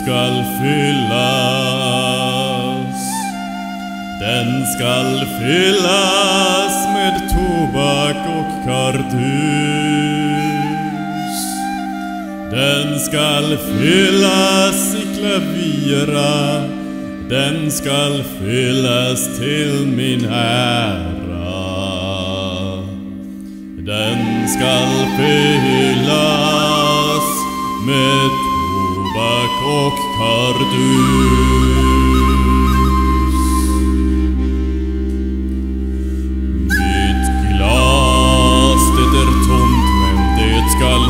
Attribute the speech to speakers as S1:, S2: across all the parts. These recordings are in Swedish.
S1: skall fyllas. Den skall fyllas med tobak och kardus. Den skall fyllas i klavira. Den skall fyllas till min ära. Den skall fyllas med tobak och kardus. Mitt glas, det är tomt, men det skall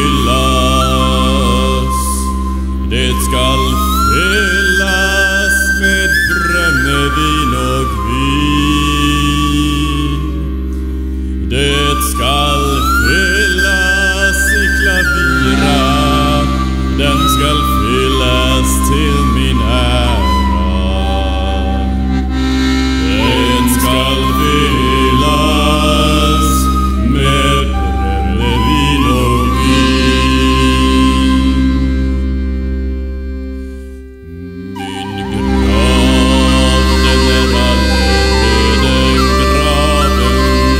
S1: fyllas. Det skall fyllas med brännvin och vin. Det skall fyllas i klavira. Den skall fyllas till min ära. Den skall fyllas med brännvin och vin. Min grav, den är allerede graven.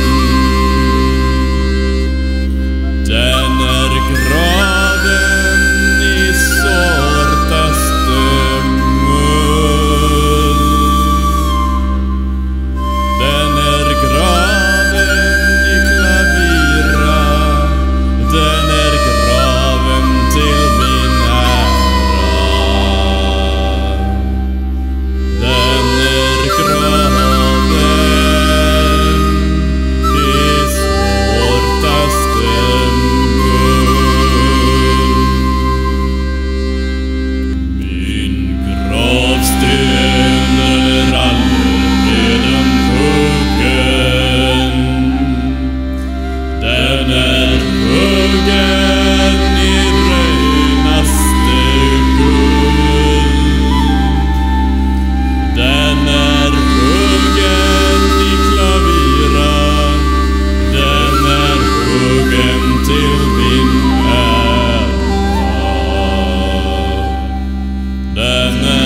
S1: Den är graven i sortaste mull. Den är graven i klavira. Den är graven till min ära. Den är graven i sortaste mull. Min gravsten är allaredan huggen. Den är huggen i renaste guld. Den är huggen i klavira. Den är huggen till min ära. Den är